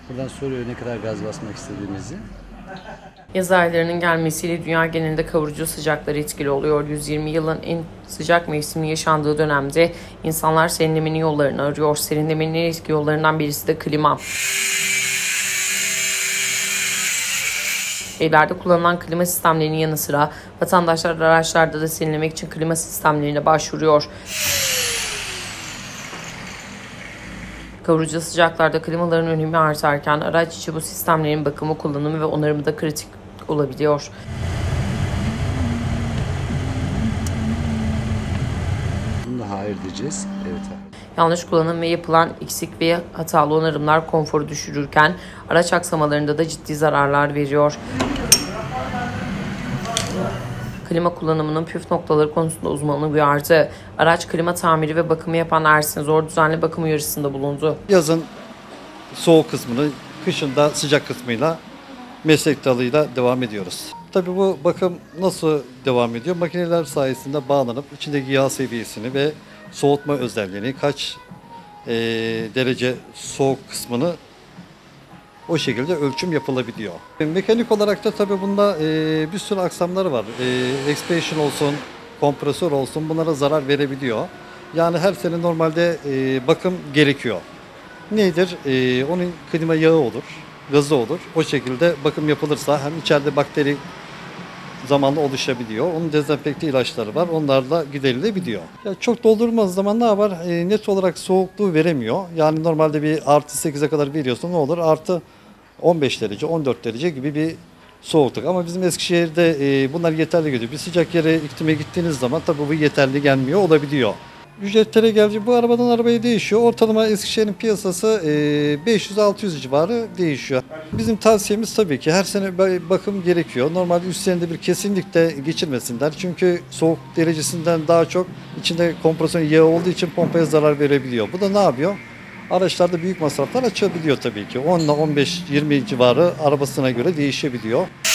Buradan soruyor ne kadar gaz basmak istediğimizi. Yaz aylarının gelmesiyle dünya genelinde kavurucu sıcaklar etkili oluyor. 120 yılın en sıcak mevsimi yaşandığı dönemde insanlar serinlemenin yollarını arıyor. Serinlemenin en etkili yollarından birisi de klima. Evlerde kullanılan klima sistemlerinin yanı sıra vatandaşlar araçlarda da serinlemek için klima sistemlerine başvuruyor. Kavurucu sıcaklarda klimaların önemi artarken araç içi bu sistemlerin bakımı, kullanımı ve onarımı da kritik olabiliyor. Bunu da hayır diyeceğiz. Evet abi. Yanlış kullanım ve yapılan eksik ve hatalı onarımlar konforu düşürürken araç aksamalarında da ciddi zararlar veriyor. Klima kullanımının püf noktaları konusunda uzmanlığı uyardı. Araç klima tamiri ve bakımı yapan Ersin Zor düzenli bakım uyarısında bulundu. Yazın soğuk kısmını, kışın da sıcak kısmıyla meslek dalıyla devam ediyoruz. Tabii bu bakım nasıl devam ediyor? Makineler sayesinde bağlanıp içindeki yağ seviyesini ve soğutma özelliğini, kaç derece soğuk kısmını o şekilde ölçüm yapılabiliyor. Mekanik olarak da tabii bunda bir sürü aksamları var. Expansion olsun, kompresör olsun bunlara zarar verebiliyor. Yani her sene normalde bakım gerekiyor. Nedir? Onun klima yağı olur, gazı olur. O şekilde bakım yapılırsa hem içeride bakteri zamanla oluşabiliyor. Onun dezenfekte ilaçları var. Onlarla giderilebiliyor. Ya çok doldurmaz zaman ne yapar? Net olarak soğukluğu veremiyor. Yani normalde bir artı 8'e kadar veriyorsun ne olur? Artı 15 derece, 14 derece gibi bir soğukluk. Ama bizim Eskişehir'de bunlar yeterli geliyor. Bir sıcak yere, iklime gittiğiniz zaman tabii bu yeterli gelmiyor olabiliyor. Ücretlere gelince bu arabadan arabaya değişiyor. Ortalama Eskişehir'in piyasası 500-600 civarı değişiyor. Bizim tavsiyemiz tabii ki her sene bakım gerekiyor. Normalde 3 senede bir kesinlikle geçirmesinler. Çünkü soğuk derecesinden daha çok içinde kompresyon yağı olduğu için pompaya zarar verebiliyor. Bu da ne yapıyor? Araçlarda büyük masraflar açabiliyor tabii ki. 10 ile 15-20 civarı arabasına göre değişebiliyor.